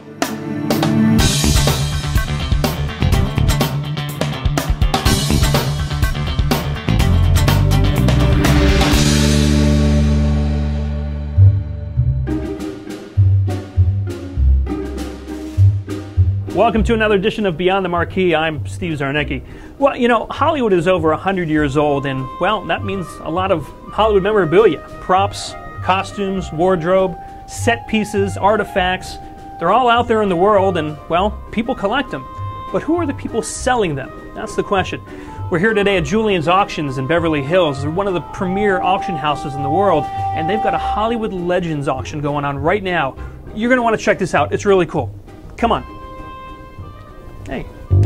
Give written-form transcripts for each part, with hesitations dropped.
Welcome to another edition of Beyond the Marquee. I'm Steve Czarnecki. Well, you know, Hollywood is over 100 years old, and, well, that means a lot of Hollywood memorabilia. Props, costumes, wardrobe, set pieces, artifacts. They're all out there in the world, and, well, people collect them. But who are the people selling them? That's the question. We're here today at Julien's Auctions in Beverly Hills. They're one of the premier auction houses in the world, and they've got a Hollywood Legends auction going on right now. You're going to want to check this out. It's really cool. Come on. Hey.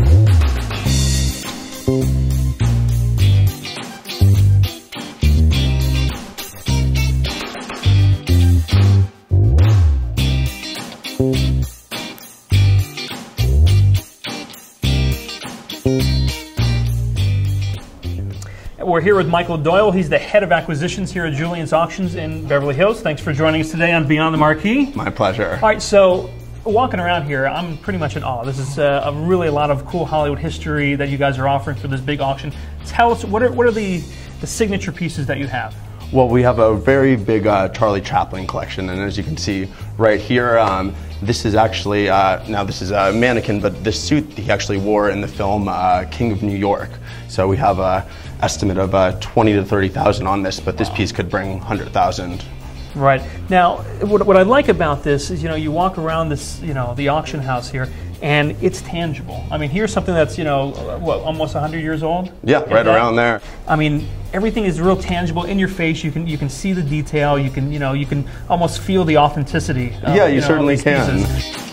We're here with Michael Doyle. He's the head of acquisitions here at Julien's Auctions in Beverly Hills. Thanks for joining us today on Beyond the Marquee. My pleasure. All right, so walking around here, I'm pretty much in awe. This is really a lot of cool Hollywood history that you guys are offering for this big auction. Tell us, what are the signature pieces that you have? Well, we have a very big Charlie Chaplin collection, and as you can see right here, this is actually, now this is a mannequin, but this suit he actually wore in the film King of New York. So we have an estimate of 20 to 30,000 on this, but this piece could bring 100,000. Right. Now, what I like about this is, you know, you walk around this, you know, the auction house here, and it's tangible. I mean, here's something that's, you know, what, almost 100 years old? Yeah, right around there. I mean, everything is real tangible in your face. You can see the detail. You can almost feel the authenticity. Yeah, you certainly can.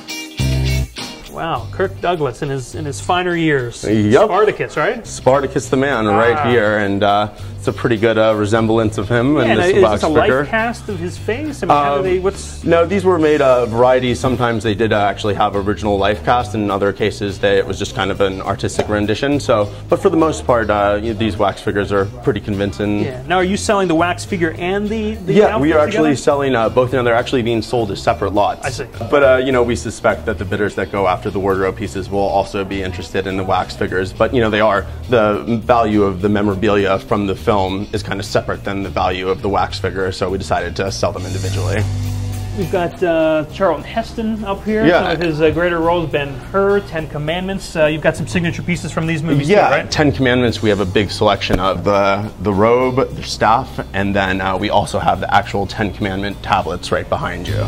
Wow, Kirk Douglas in his finer years. Yep. Spartacus, right? Spartacus the man, right here, and it's a pretty good resemblance of him in this wax figure. Is this a life cast of his face? I mean, how do they, what's... No, these were made varieties. Sometimes they did actually have original life cast, and in other cases it was just kind of an artistic rendition. So, but for the most part, these wax figures are pretty convincing. Yeah. Now, are you selling the wax figure and the Yeah, we are actually selling both. They're actually being sold as separate lots. I see. But you know, we suspect that the bidders that go after the wardrobe pieces will also be interested in the wax figures. But you know, the value of the memorabilia from the film is kind of separate than the value of the wax figure, so we decided to sell them individually. We've got Charlton Heston up here. Yeah. Some of his greater roles, Ben-Hur, 10 Commandments. You've got some signature pieces from these movies yeah, too, right? 10 Commandments, we have a big selection of the robe, the staff, and then we also have the actual 10 Commandment tablets right behind you.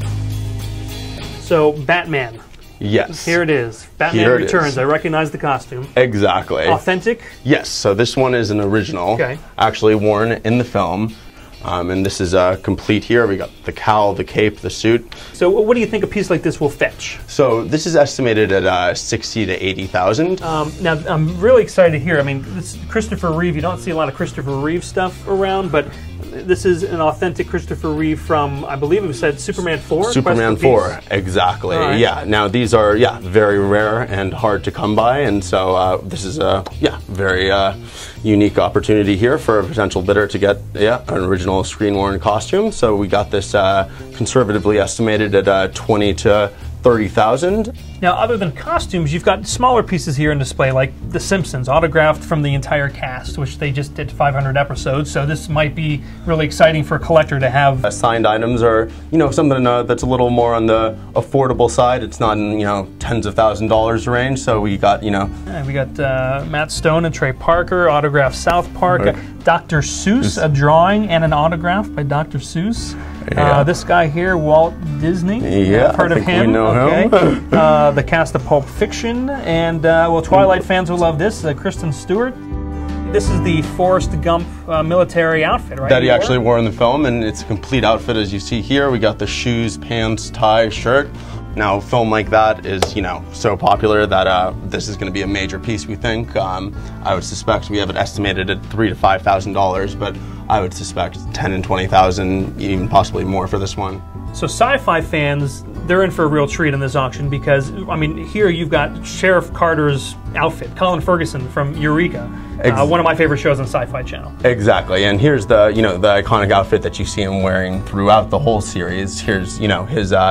So, Batman. Yes. Here it is. Batman Returns. I recognize the costume. Exactly. Authentic? Yes. So this one is an original, actually worn in the film. And this is complete here. We got the cowl, the cape, the suit. So what do you think a piece like this will fetch? So this is estimated at 60 to 80,000. Now, I'm really excited to hear. I mean, this Christopher Reeve, you don't see a lot of Christopher Reeve stuff around, but this is an authentic Christopher Reeve from, I believe it was said, Superman 4? Superman 4, exactly. Right. Yeah, now these are, very rare and hard to come by, and so this is a, very unique opportunity here for a potential bidder to get, an original screen-worn costume. So we got this conservatively estimated at 20 to 30,000. Now, other than costumes, you've got smaller pieces here in display, like The Simpsons, autographed from the entire cast, which they just did 500 episodes. So this might be really exciting for a collector to have. Signed items are, something that's a little more on the affordable side. It's not in, tens of $1,000s range. So we got, we got Matt Stone and Trey Parker, autographed South Park, Dr. Seuss, a drawing and an autograph by Dr. Seuss. Yeah. This guy here, Walt Disney. Yeah, I've heard of him. We know him. The cast of Pulp Fiction, and well, Twilight fans will love this. Kristen Stewart. This is the Forrest Gump military outfit, right? That he actually wore in the film, and it's a complete outfit as you see here. We got the shoes, pants, tie, shirt. Now, a film like that is, so popular that this is going to be a major piece, we think. I would suspect we have it estimated at $3,000 to $5,000, but I would suspect 10 and 20,000, even possibly more for this one. So sci-fi fans, they're in for a real treat in this auction because, I mean, here you've got Sheriff Carter's outfit, Colin Ferguson from Eureka, one of my favorite shows on Sci-Fi Channel. Exactly, and here's the, the iconic outfit that you see him wearing throughout the whole series. Here's,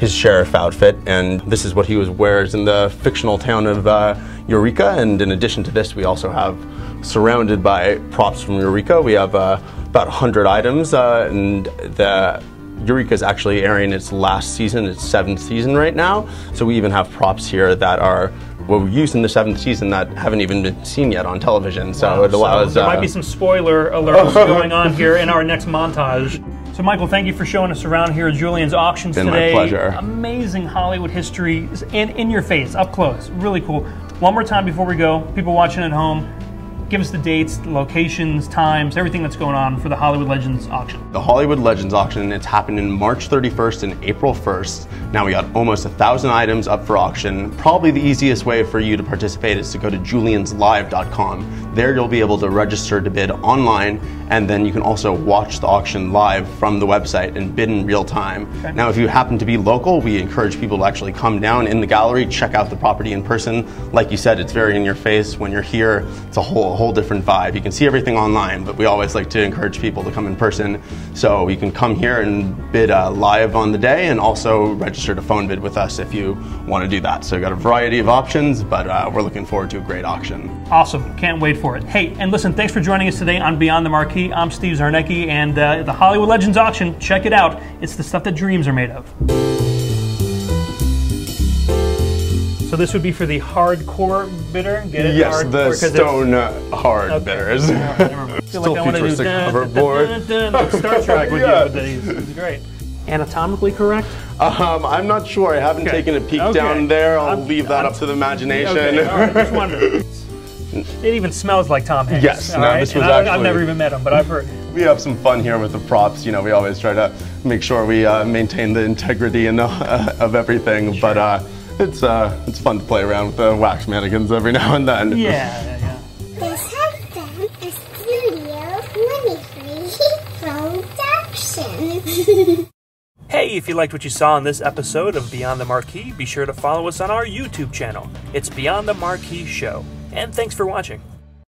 his sheriff outfit, and this is what he wears in the fictional town of Eureka. And in addition to this, we also have, surrounded by props from Eureka, we have about 100 items, and the Eureka is actually airing its last season, its 7th season right now. So we even have props here that are what we used in the 7th season that haven't even been seen yet on television. So wow. it allows. So there might be some spoiler alerts going on here in our next montage. So Michael, thank you for showing us around here at Julien's auctions today. My pleasure. Amazing Hollywood history in your face, up close. Really cool. One more time before we go, people watching at home, give us the dates, the locations, times, everything that's going on for the Hollywood Legends auction. The Hollywood Legends auction, it's happening March 31st and April 1st. Now we got almost 1,000 items up for auction. Probably the easiest way for you to participate is to go to julienslive.com. There you'll be able to register to bid online, and then you can also watch the auction live from the website and bid in real time. Okay. Now if you happen to be local, we encourage people to actually come down in the gallery, check out the property in person. Like you said, it's very in your face. When you're here, it's a whole different vibe. You can see everything online, but we always like to encourage people to come in person. So you can come here and bid live on the day, and also register to phone bid with us if you want to do that. So we've got a variety of options, but we're looking forward to a great auction. Awesome. Can't wait for it. Hey, and listen, thanks for joining us today on Beyond the Marquee. I'm Steve Czarnecki, and the Hollywood Legends auction, check it out. It's the stuff that dreams are made of. So this would be for the hardcore bidder? Get it? Yes, hardcore, the stone hard bidders. Still like futuristic hoverboard. Star Trek with you, but he's great. Anatomically correct? I'm not sure. I haven't taken a peek down there. I'll leave that up to the imagination. Okay, all right, just wondering. It even smells like Tom Hanks. Yes, no, this was actually... I've never even met him, but I've heard. We have some fun here with the props. You know, we always try to make sure we maintain the integrity of everything, sure. But it's fun to play around with the wax mannequins every now and then. Yeah. This has been a Studio 23 production. Hey, if you liked what you saw in this episode of Beyond the Marquee, be sure to follow us on our YouTube channel. It's Beyond the Marquee Show. And thanks for watching.